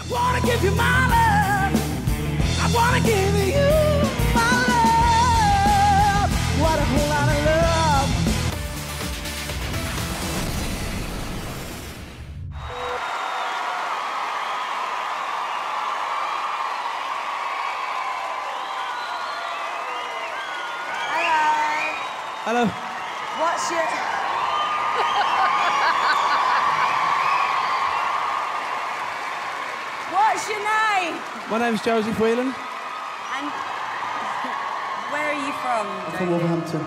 wanna give you my love. I wanna give you my love. What a whole lot of love. Hello. What's your... What's your name? My name's Joseph Whelan. And where are you from? I'm from Wolverhampton.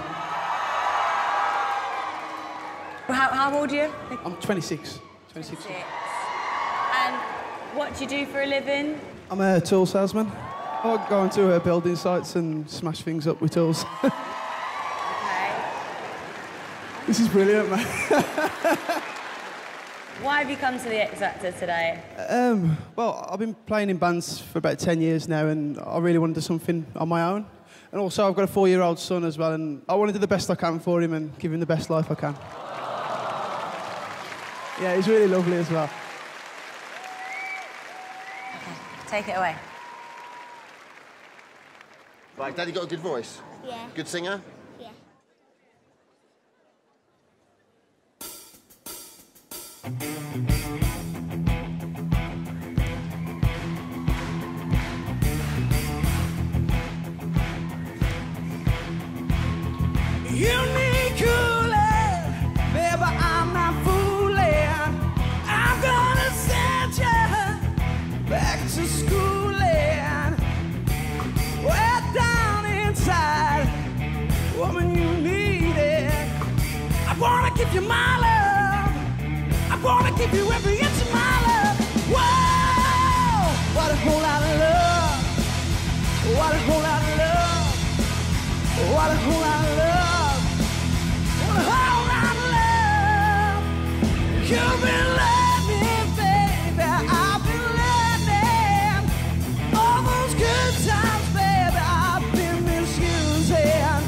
How old are you? I'm 26. 26. And what do you do for a living? I'm a tool salesman. I go into building sites and smash things up with tools. This is brilliant, man. Why have you come to the X Factor today? Well, I've been playing in bands for about 10 years now, and I really want to do something on my own. And also, I've got a 4-year-old son as well, and I want to do the best I can for him and give him the best life I can. Yeah, he's really lovely as well. Okay, take it away. Right, Daddy got a good voice? Yeah. Good singer? Yeah. Unique cooler, baby, I'm not fooling. I'm gonna send you back to schooling. Way down inside, woman, you need it. I wanna give you my love. I wanna give you every inch of my love. Whoa, what a whole lot of love. What a whole lot of love. What a whole lot of love. What a whole lot of love. You've been learning, baby. I've been learning. All those good times, baby, I've been misusing.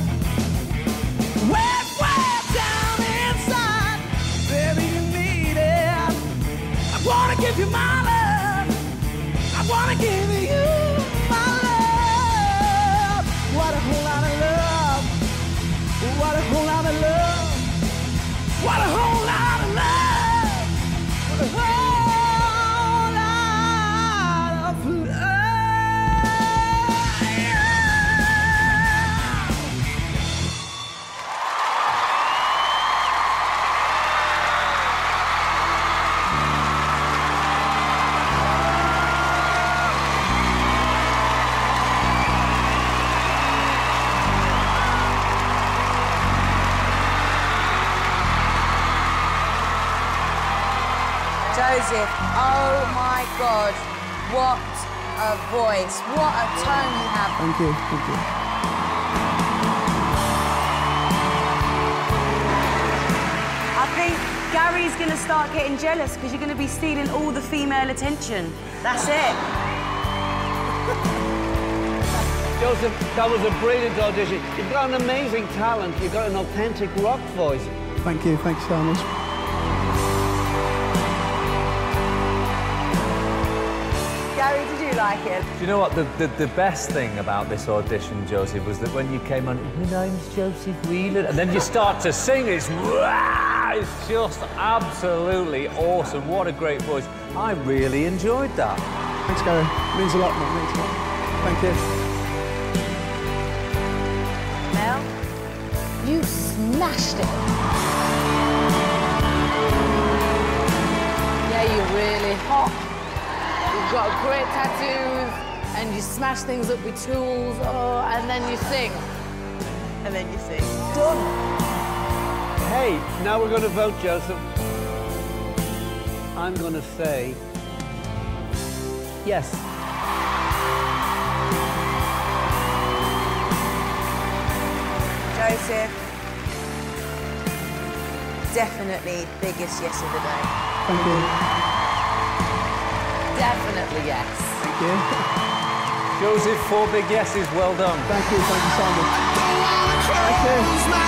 Way down inside, baby, you need it. I wanna give you my love. I wanna give you my love. What a whole lot of love. What a whole lot of love. What a whole lot of love. What a whole lot of love. Joseph, oh my God, what a voice, what a tone you have. Thank you, thank you. I think Gary's going to start getting jealous because you're going to be stealing all the female attention. That's it. Joseph, that was a brilliant audition. You've got an amazing talent. You've got an authentic rock voice. Thank you so much. Gary, did you like it? Do you know what? The best thing about this audition, Joseph, was that when you came on, my name's Joseph Whelan, and then you start to sing, it's just absolutely awesome. What a great voice. I really enjoyed that. Thanks, Gary. It means a lot, man. It means a lot. Thank you. Mel? You smashed it. Yeah, you're really hot. You've got great tattoos, and you smash things up with tools, and then you sing. And then you sing. Done. Hey, now we're going to vote, Joseph. I'm going to say yes. Joseph, definitely biggest yes of the day. Thank you. Definitely yes. Thank you. Joseph, 4 big yeses, well done. Thank you so much. Thank you.